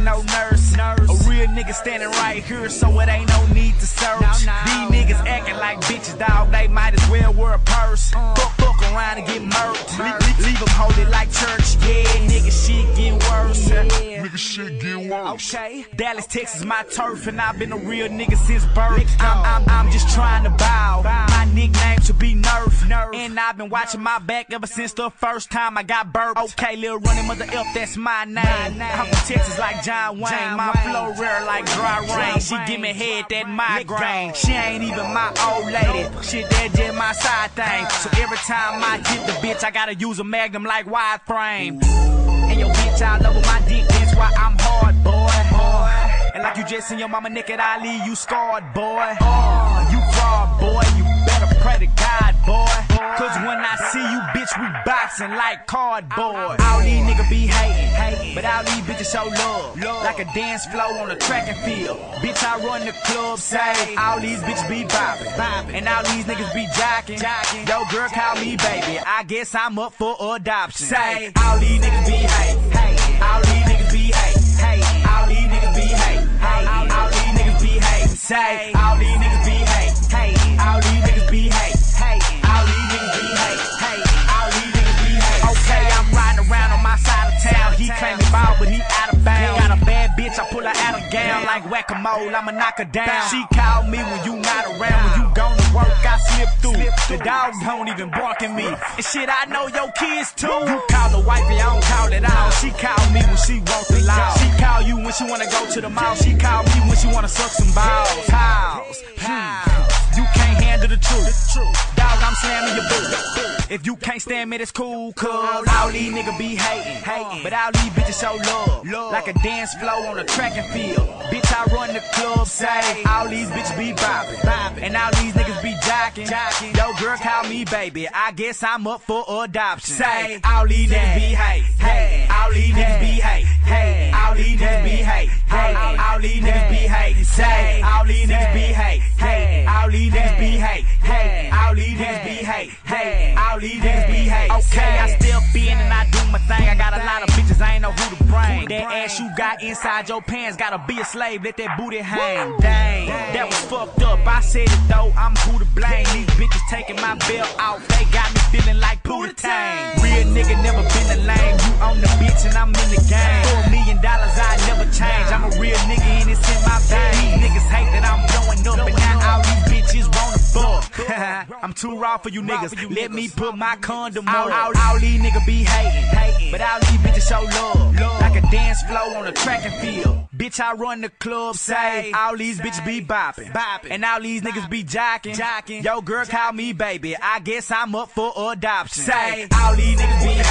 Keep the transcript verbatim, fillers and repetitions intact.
no nurse. nurse. A real nigga standing right here, so it ain't no need to search. No, no. These niggas acting like bitches, dog. They might as well wear a purse. Uh. Fuck, fuck around and get murked. Le leave them holy like church. Yeah, nigga, shit getting worse. Yeah. Nigga, shit getting worse. Okay, Dallas, Texas, my turf, and I've been a real nigga since birth. I'm, I'm, I'm just trying to bow. My nickname should be Nerf. Nerf. And I've been watching my back ever since the first time I got burped. Okay, little running mother F, that's my name. I'm from Texas like John Wayne. John my Wayne. Flow rare like dry rain. She give me head that migraine. She ain't even my old lady. Shit, that just my side thing. So every time I hit the bitch, I gotta use a magnum like wide frame. And your bitch all over my dick, that's why I'm hard, boy. boy. And like you just seen your mama naked, I leave you scarred, boy. Oh, you fraud, boy. You better pray to God, boy. Cause when I see you, bitch, we boxing like cardboard. All these niggas be hating, hating, but all these bitches show love, love. Like a dance flow on a track and field. Bitch, I run the club, say all these bitches be bopping, bopping. And all these niggas be jocking, jocking. Yo, girl, call me baby. I guess I'm up for adoption. Say all these niggas be hating, hating. All these niggas be hating, hating. All these niggas be hating, hating. All these niggas be hating. Say all these niggas be hating, hating. All these niggas be hating, hating. All these niggas be hating, hating. All these niggas be hating. Okay, I'm riding around on my side of town. He claiming ball, but he out of bounds. Got a bad bitch, I pull her out of gown like whack-a-mole. I'ma knock her down. She call me when you not around. When you gone to work, I slip through. The dog don't even bark at me. And shit, I know your kids too. You call the wifey, I don't call it out. She call me when she wants the loud. She call you when she wanna go to the mall. She call me when she wanna suck some balls. Pals, pals. You can't handle the truth. Dog, I'm slamming your boot. If you can't stand me, that's cool, cuz all these niggas be hating, hating. But all these bitches show love, love. Like a dance flow on a track and field. Bitch, I run the club, say all these bitches be bopping, bopping. And all these niggas be jocking, jocking. Yo, girl, call me baby. I guess I'm up for adoption. Say all these niggas be hating, hating. All these niggas be hating, hating. All these niggas be hating, hating. All these niggas be hating. Say all these niggas be hating, hating. All these niggas be hating, hating. All these niggas be hating, hating. All these niggas be hating. Okay, I still be in and I do my thing. I got a lot of bitches, I ain't know who to bring. That ass you got inside your pants, gotta be a slave, let that booty hang. Dang, that was fucked up. I said it though, I'm who to blame. These bitches taking my belt off, they got me feeling like Pootie Tang. Real nigga never been a lame. You on the bitch and I'm in the game. For a million dollars, I never change. I'm a real nigga and it's in my veins. These niggas hate that I'm blowing up and now all these bitches wanna fuck. I'm too raw for you niggas. Let me put my condom on. All, all, all these niggas be hating, hating. But all these bitches show love, love. Like a dance flow on a track and field. Bitch, I run the club, say all these bitches be bopping, bopping. And all these niggas be jocking, jocking. Yo, girl, call me baby. I guess I'm up for adoption. Say all these niggas be